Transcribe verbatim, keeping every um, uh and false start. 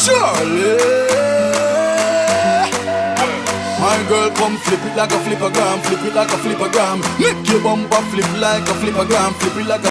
Surely. My girl, come flip it like a flippergram, flip it like a flippergram. Make your bumper flip like a flippergram, flip it like a